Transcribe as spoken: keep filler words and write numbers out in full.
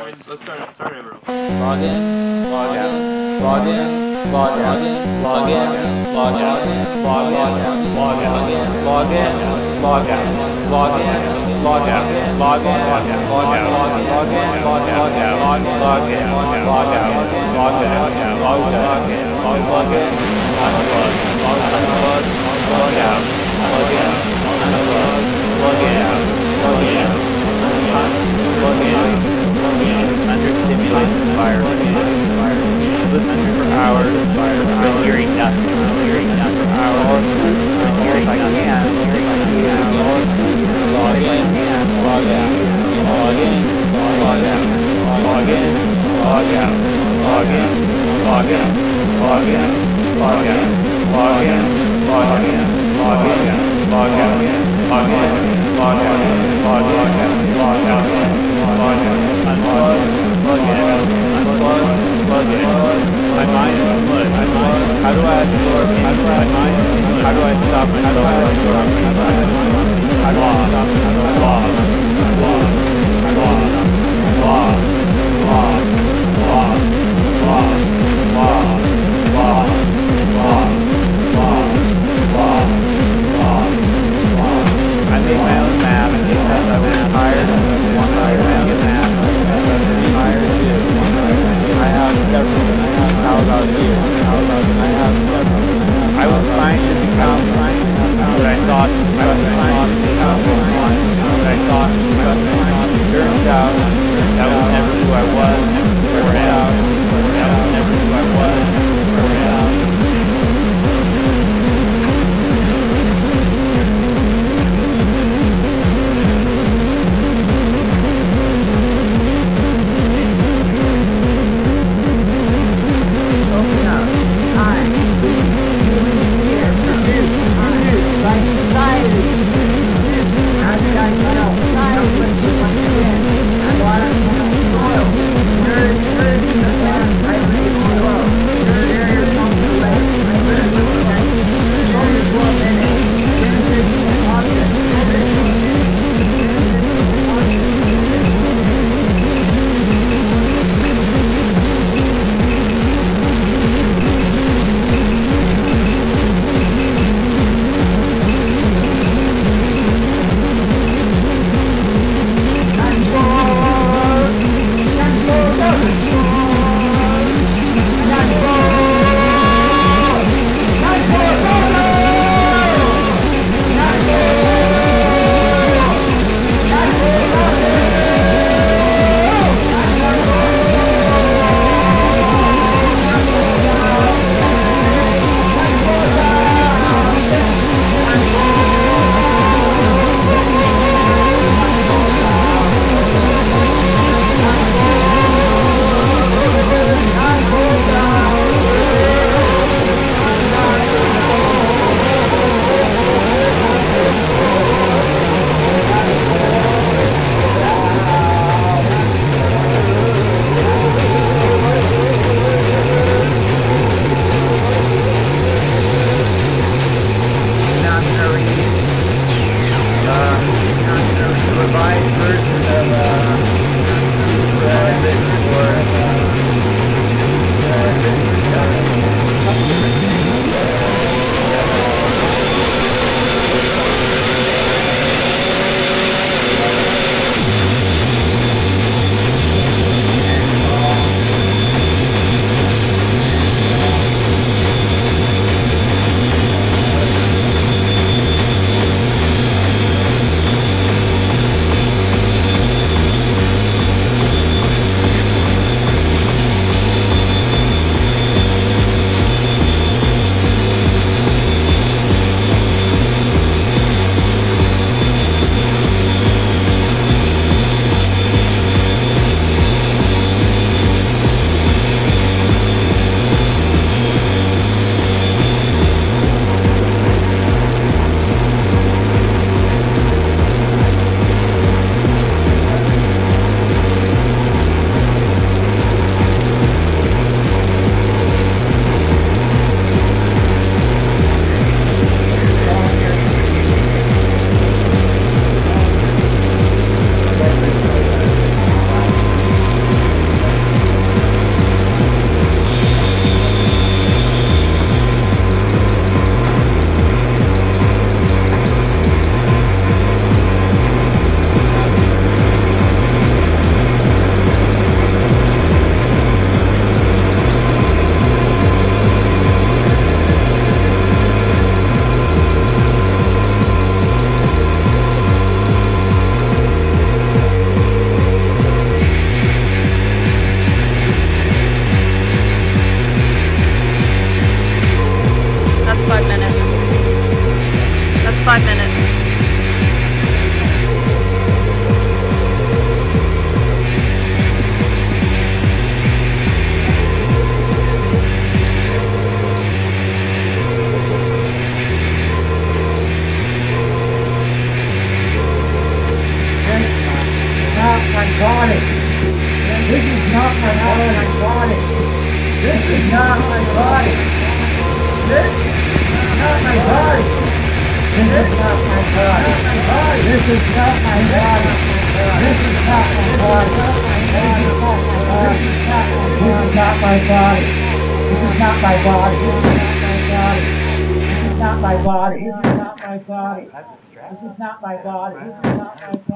mean, let's start, start over. Log in, log out, log in, log out, log in, log out, log in, log out, log in, log out, log in, log out, log in, log out, log in, log in, log in, log out, log in, log in, log out, log out, log in, log in, unplug, unplug, log out, log in, unplug, log out, log in, log in. Under stimulants, fire, listen for hours, been hearing nothing, hearing nothing for hours, been hearing nothing, log in, log out, log in, log out, log in, log out, log in, log out, log in, log out, log in, log in, log in, log out, log in, log in, log out, log out, log out, log out. Unplug, plug in, unplug, plug in. My mind is unplugged. My mind. How do I absorb? How do I mind? How do I stop myself? How do I absorb? How do I How do I stop myself? Lost, lost, lost, lost, lost, lost, lost, lost, lost, lost, lost, lost, lost, lost. I made my own map because I'm tired. One tired map. I have several. How about you? How about I have several. I was trying to become what I thought I was trying to become what I thought I was. Turns out that was never who I was. five minutes. Not my body. This is not my body. This is not my body. This is not my body. This is not my body. This is not my body. This is not my body. This is not my body. This is not my body. This is not my body. This is not my body. This is not my body. This is not my body. This is not my body.